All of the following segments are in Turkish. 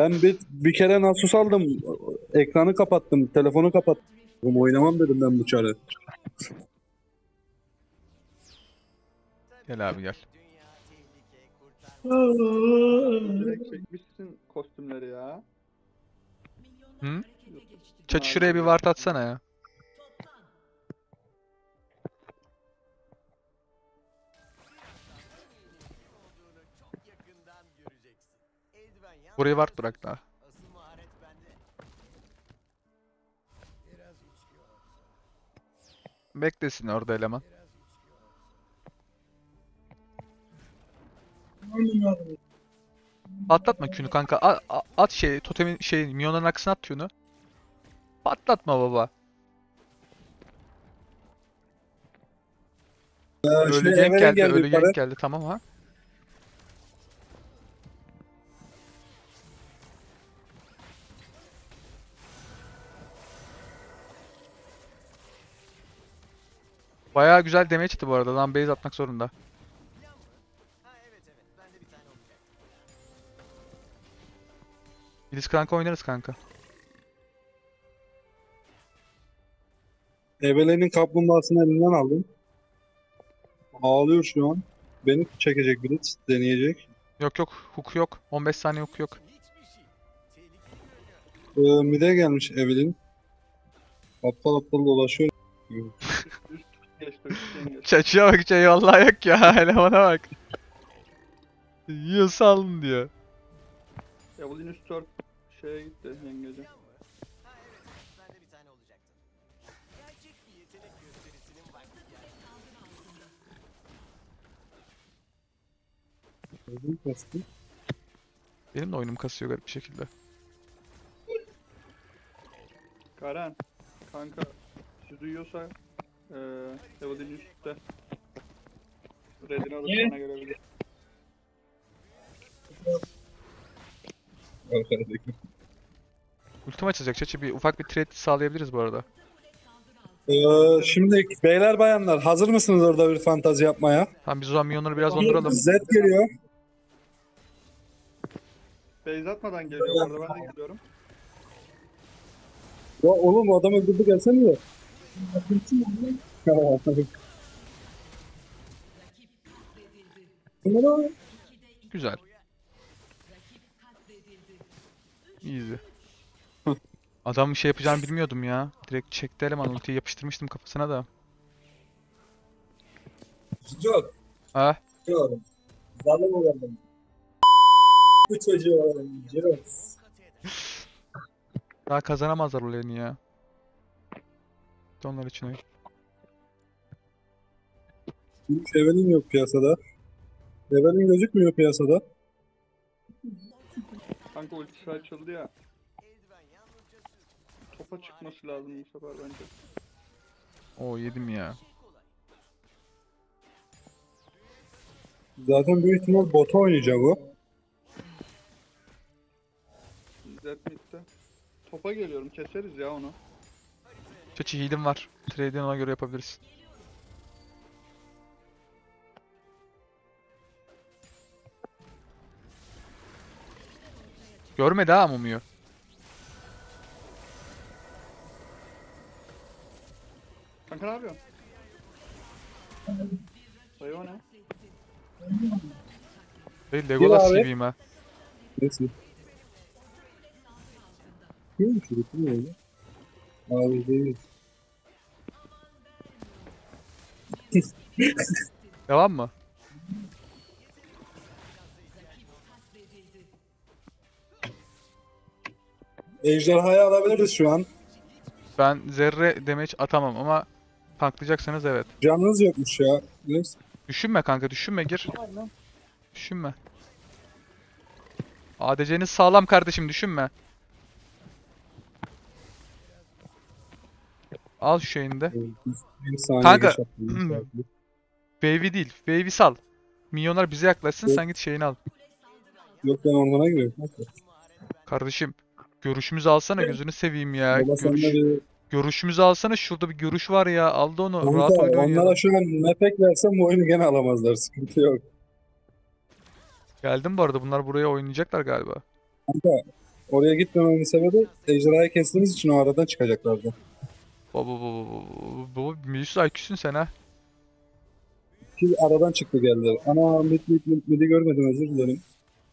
Ben bir kere Nasus aldım. Ekranı kapattım. Telefonu kapattım. Oynamam dedim ben bu çarı. Gel abi gel. Direkt çekmişsin kostümleri ya. Hı? YouTube'dan Çaçı şuraya bir ward atsana ya. Buraya ward bırak daha. Beklesin orada eleman. Patlatma Q'nu kanka. At şey totemin şey minyonların aksına at Q'nu. Patlatma baba. Ölü gank Evelyn geldi, geldi ölü yukarı. gank geldi. Tamam ha. Bayağı güzel damage çıktı bu arada. Lan base atmak zorunda. Biz kanka oynarız kanka. Evelyn'in kaplumbağasını elinden aldım. Ağlıyor şu an. Beni çekecek Blitz. Deneyecek. Yok yok. Hook yok. 15 saniye hook yok. Mide gelmiş Evelyn. Aptal aptal dolaşıyor. geçti. Çaçıya bak çayı vallahi yok ya. Elemana bak. Yiyorsa alın diyor. Evelyn üst tör şeye gitti yengece. Evelyn kastı. Benim de oyunum kasıyor garip bir şekilde. Karen kanka sizi duyuyorsa Evelyn üstte. Red'ini alıp sana görebilir. Arkadaki. Ultim açacak Çaçı, bir ufak bir trade sağlayabiliriz bu arada. Şimdi beyler bayanlar hazır mısınız orada bir fantazi yapmaya? Tamam biz o zaman minyonları biraz donduralım. Z geliyor. Base atmadan geliyor bu arada ben de geliyorum. Ya oğlum adam öldürdü gelsene ya. Güzel. Easy. Adam bir şey yapacağını bilmiyordum ya. Direkt çekti eleman, ultiyi yapıştırmıştım kafasına da. Yok. Ha? Yok. Zalim olalım. Bu çocuğu olalım. Jirox. Daha kazanamazlar o lane'i ya. Onlar için oyun. Hiç Evelyn yok piyasada. Evelyn gözükmüyor piyasada. Kanka ultisi açıldı ya. Topa çıkması lazım bu sefer bence. Oo yedim ya. Zaten büyük ihtimal bota oynayacak o. Zed mid'de. Topa geliyorum keseriz ya onu. Çaçı heal'im var. Trade'ini ona göre yapabiliriz. Görmedi ha Mumu'yu. Kanka ne yapıyorsun? Dayı o ne? Değil, Legolas abi. gibiyim ha. Neyse. Kim şu kim öyle? Abi değil. Devam mı? Ejderhayı alabiliriz şu an. Ben zerre damage atamam ama tanklayacaksanız evet. Canınız yokmuş ya. Neyse. Düşünme kanka, düşünme, gir. Düşünme. ADC'niz sağlam kardeşim, düşünme. Al şu şeyini de. Bir saniye Kanka, geç yaptım. Wave'i değil, Wave'i sal. Minyonlar bize yaklaşsın, sen git şeyini al. Yok ben ormana giriyorum. Kardeşim, görüşümüzü alsana, gözünü seveyim ya. Baba sen de bir... Görüşümüzü alsana, şurada bir görüş var ya. Aldı onu, Kanka, rahat oyun onlara oynayalım. şu an mepek versem bu oyunu gene alamazlar. Sıkıntı yok. Geldim bu arada, bunlar buraya oynayacaklar galiba. Kanka Oraya gitmememin sebebi ejderhayı kestiğimiz için o aradan çıkacaklardı. Baba Milius IQ'sun sen ha. Ki aradan çıktı geldi. Ana midi görmedim, özür dilerim.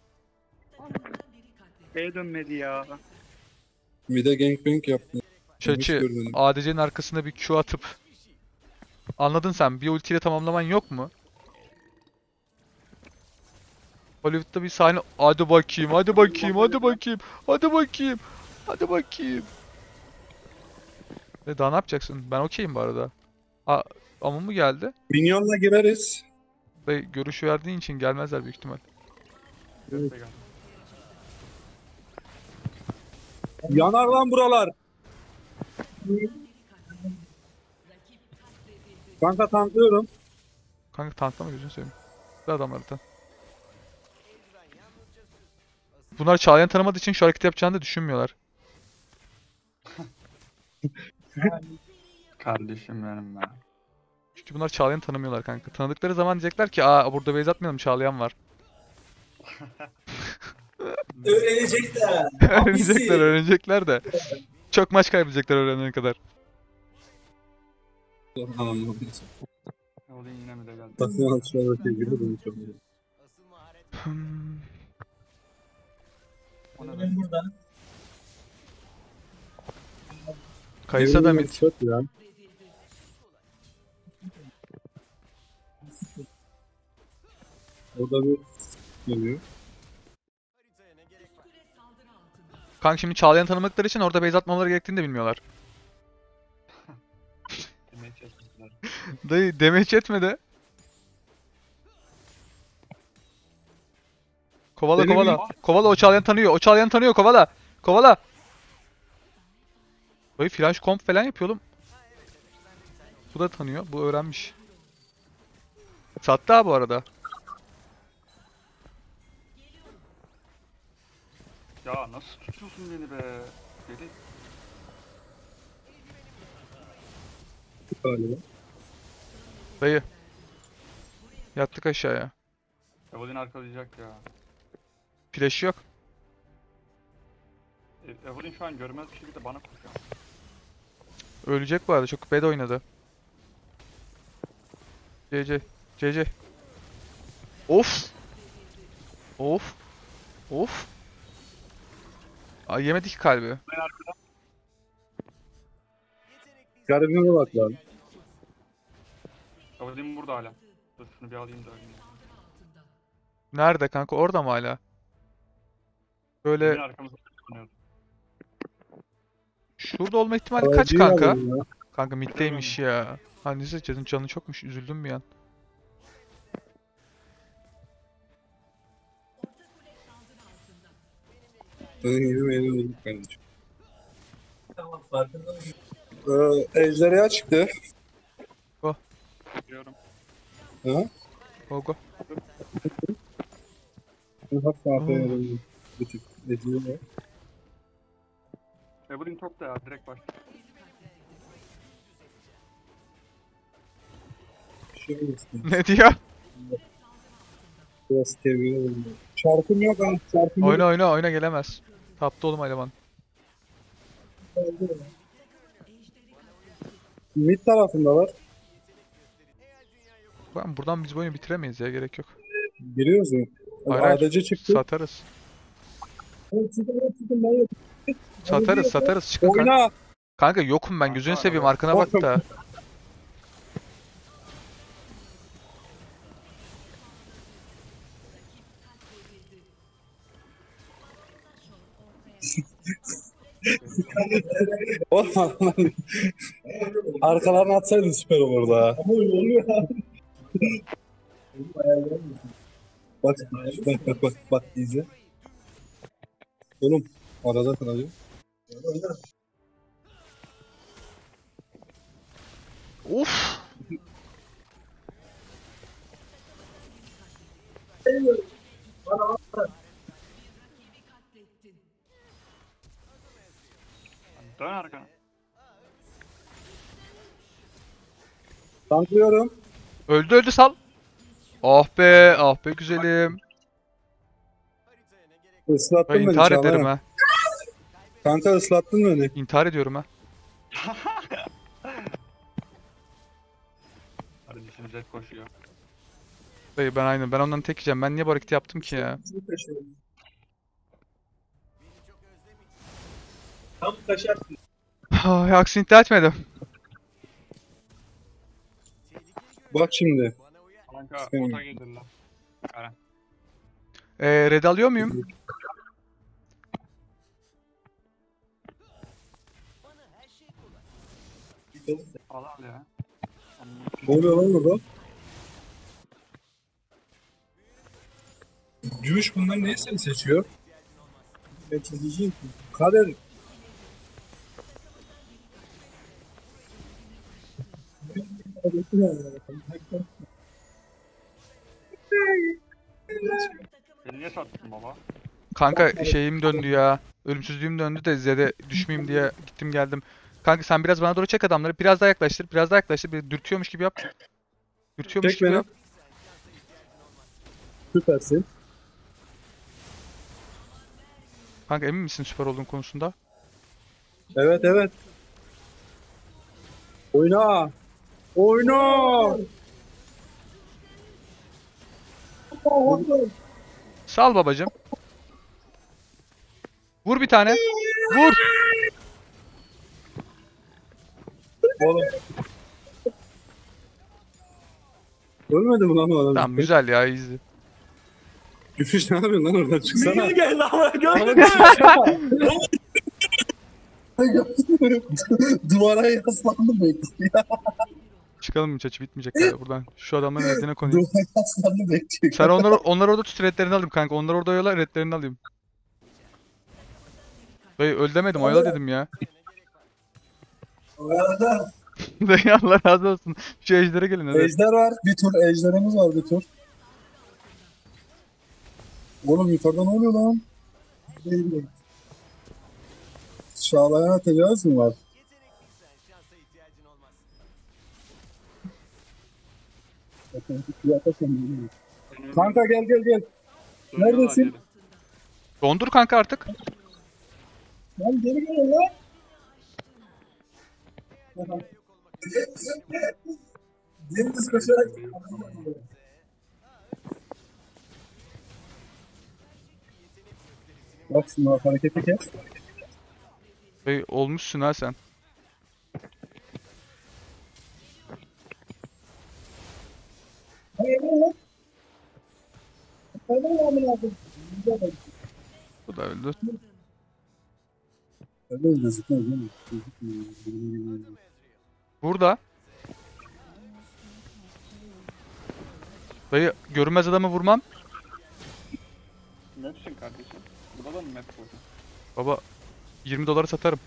B'ye dönmedi ya. Mid'e gangbang yaptı. Hiç Çaçı görmedim. ADC'nin arkasında bir Q atıp anladın sen, bir ultiyle tamamlaman yok mu? Hollywood'da bir sahne, hadi bakayım, hadi bakayım, hadi bakayım, hadi bakayım, hadi bakayım. Ve daha ne yapacaksın? Ben okeyim bu arada. Ama mı geldi? Minyonla gireriz. Ve görüşü verdiğin için gelmezler büyük ihtimal. Evet. Yanar lan buralar. Kanka tanklıyorum. Kanka tanklama gözünü seveyim. Bir adamları tank. Bunlar Çağlayan tanımadığı için şu hareketi yapacağını da düşünmüyorlar. Kardeşim benim ya. Çünkü bunlar Çağlayan'ı tanımıyorlar kanka. Tanıdıkları zaman diyecekler ki aa burada base atmayalım, Çağlayan var. Öğrenecekler. Öğrenecekler de. Çok maç kaybedecekler öğrenene kadar. Anladım. Yolun yine mi de geldi? Takılan şöyle sevgili bunu çok iyi. Hmm. O ne be? Ben burada. Kayısa da mid. Çok ya. Orada bir geliyor. Kanka şimdi Çağlayan'ı tanımadıkları için orada base atmamaları gerektiğini de bilmiyorlar. Demeye çalışmışlar. Dayı damage etmedi. Kovala Benim kovala. Kovala, o Çağlayan'ı tanıyor. O Çağlayan'ı tanıyor, kovala. Kovala. Dayı flash comp falan yapıyor oğlum. Bu da tanıyor. Bu öğrenmiş. Sattı ha bu arada. Ya nasıl tutuyorsun beni be? Deli. Galiba. Dayı. Yattık aşağıya. Evelyn arkalayacak ya. Flash yok. Evelyn şu an görmez bir şekilde bana koşuyor. Ölecek bu arada. Çok bad oynadı. CC. CC. Of. Of. Of. Ay yemedi ki kalbi. Ben arkada. Garibime bak lan. Evelyn burada hala. Dur şunu bir alayım da alayım. Nerede kanka? Orada mı hala? Evelyn Böyle arkamızda tutunuyordu. şurada olma ihtimali kaç Aracıyı kanka? alayım ya. Kanka middeymiş ya. Ha neyse, canı çokmuş. Üzüldüm bir an. Senin gibi benim olduk kardeşim. Tamam farkında mısın? Ejderha çıktı. Biliyorum. Ha? Go go. Hafif hafif bir tık ejderha. Evelyn top da ya direkt başla. Şey olsun. Ne diyor? Biraz sevgili oldu. Çarpım yok ha. Çarpım yok. Oyna gelemez. Taptı oğlum eleman. Mid tarafındalar. Buradan biz bu oyunu bitiremeyiz ya, gerek yok. Giriyoruz mu? Hayır, hayır. ADC çıktı. Satarız. Satarız. Çıkın kanka. Oyna. Kanka yokum ben, gözünü seveyim, arkana bak da. Oğlum arkalarına atsaydın süper olurdu ha. Ama oluyor abi. Bak izle. Oğlum arada kalıyor. Of. Dön arkana. Tanklıyorum. Öldü sal. Ah be güzelim. Ben Islattım beni intihar Çağlayan. ederim ha. Kanka ıslattın beni. İntihar ediyorum ha. Kardeşim Zed koşuyor. Dayı ben aynen. Ben ondan tek yiyeceğim. Ben niye bu hareketi yaptım ki ya? Tam kaşar. Ay, aksini iddia etmedim. Bak şimdi. Kanka Senin- bota girdiler. Red alıyor muyum? Al al ya. Ne oluyor lan burada? Gümüş bundan neyi seni seçiyor? Ben çizeceğim ki. Kader. Beni niye sattın baba? Kanka şeyim döndü ya. Ölümsüzlüğüm döndü de Zed'e düşmeyeyim diye gittim geldim. Kanka sen biraz bana doğru çek adamları. Biraz daha yaklaştır. Biraz daha yaklaştır. Bir dürtüyormuş gibi yap. Dürtüyormuş Çek gibi beni. yap. Süpersin. Kanka emin misin süper olduğun konusunda? Evet evet. Oyna. Oyna. Sal babacım. Vur bir tane. Vur. Oğlum. Ölmedi mi lan o adam? Tamam güzel ya easy. Gümüş ne yapıyorsun lan oradan çıksana. Niye geldi ama görmedin Duvara yaslandı bekliyor. Çıkalım mı çaçı bitmeyecek galiba buradan. Şu adamların redine konayım. Duvara yaslandı bekliyor. Sen onları orada tut redlerini alayım kanka. Onlar orada oyala redlerini alayım. Dayı öl demedim oyala dedim ya. Oyaladı. Dayı Allah razı olsun. Şu ejdere gelin hadi. Ejder var. Bir tur ejderimiz var bir tur. Oğlum yukarıda ne oluyor lan? Değil. Çağlayan'a tecavüz mü var? Kanka gel gel gel. Neredesin? Dondur kanka artık. Lan geri gelin lan. Dümdüz koşarak. Bak şuna hareketi kes. Dayı olmuşsun ha sen. Bu da öldü. Öyle gözükmüyor değil mi? Gözükmüyor. Burada. Dayı görünmez adamı vurmam. Mapsin kardeşim. Burada da mı map koydun? Baba 20 dolara satarım.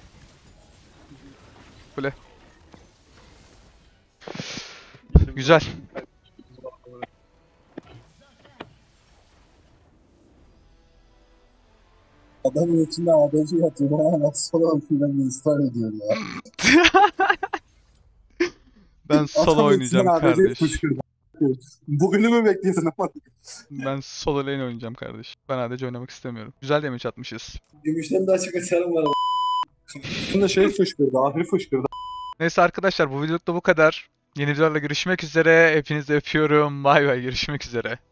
Böyle. Güzel. Adamın içinde ADC yatıyor. Bana nasıl olan filan ısrar ediyor ya. Ben solo oynayacağım kardeş. Bugünü mü bekliyorsun ama? Ben solo lane oynayacağım kardeş. Ben ADC oynamak istemiyorum. Güzel damage atmışız. Gümüşten de açık açarım var. Şimdi şey fışkırdı. Ahri fışkırdı. Neyse arkadaşlar bu videoluk da bu kadar. Yeni videolarla görüşmek üzere. Hepinizi öpüyorum. Bay bay görüşmek üzere.